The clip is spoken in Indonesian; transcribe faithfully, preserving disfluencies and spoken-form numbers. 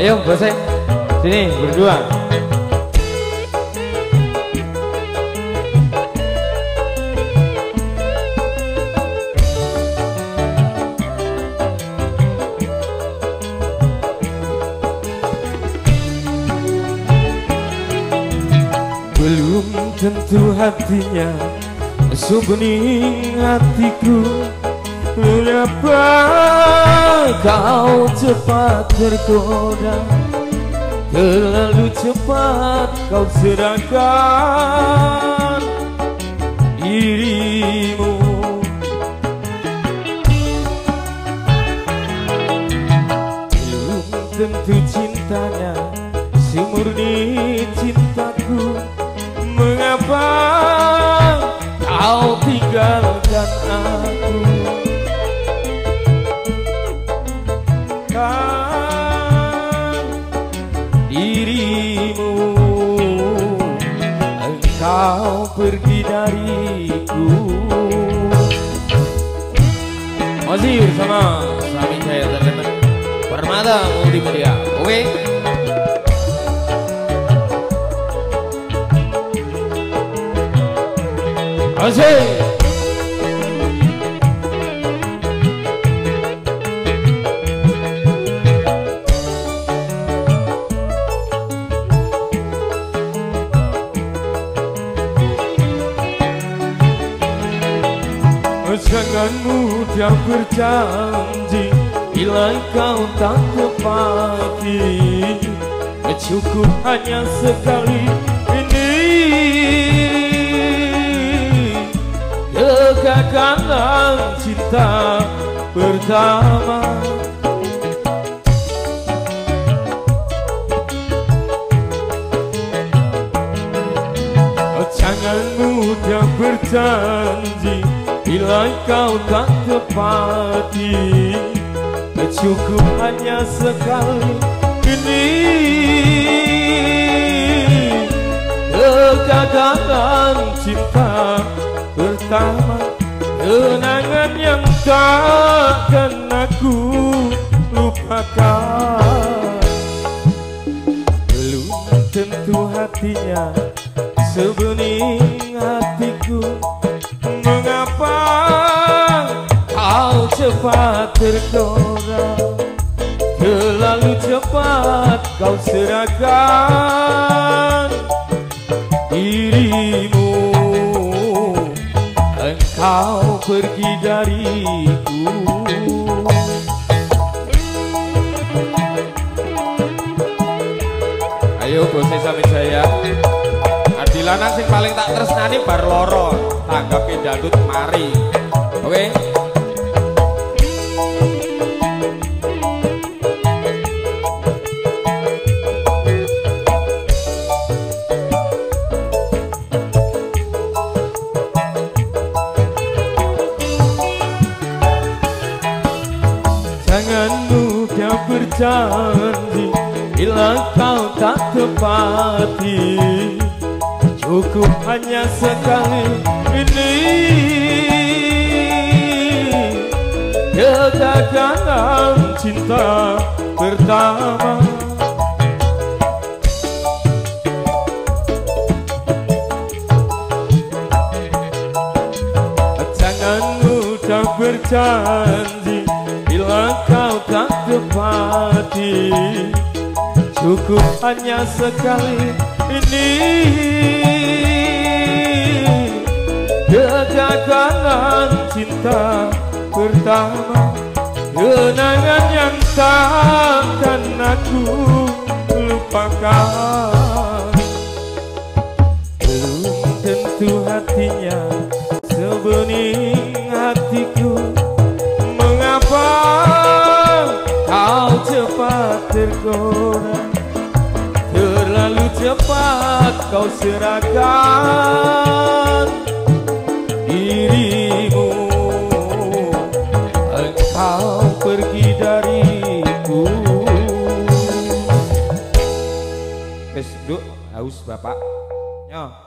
Ayo Bose, sini berdua. Belum tentu hatinya sebening hatiku. Mengapa kau cepat tergoda, terlalu cepat kau serahkan dirimu. Belum tentu cintanya semurni cintaku. Mengapa kau tinggalkan aku? Kan dirimu, engkau pergi dariku. Masih bersama Sami Jaya Entertainment Permata Multimedia. Oke. Asik. Jangan mudah berjanji bila kau tak tepati. Cukup hanya sekali ini kegagalan cinta pertama. Jangan mudah berjanji bila kau tak tepati. Cukup hanya sekali ini kegagalan cinta pertama. Kenangan yang takkan aku lupakan. Belum tentu hatinya sebening hatiku. Mengapa kau cepat tergoda, terlalu cepat kau serahkan dirimu. Engkau pergi dariku. Ayo Bose Sami Jaya. Adi lanang sing paling tak tresnani bar loro, tanggap dangdut mari. Oke. Jangan mudah berjanji bila kau tak tepati. Cukup hanya sekali ini kegagalan cinta pertama. Jangan mudah berjanji bila kau tak tepati. Cukup hanya sekali ini kegagalan cinta pertama. Kenangan yang takkan aku lupakan. Belum tentu hatinya sebening hatiku. Mengapa kau cepat tergoda, terlalu cepat kau serahkan dirimu. Engkau pergi dariku. Wis, Nduk, haus Bapak. Yo.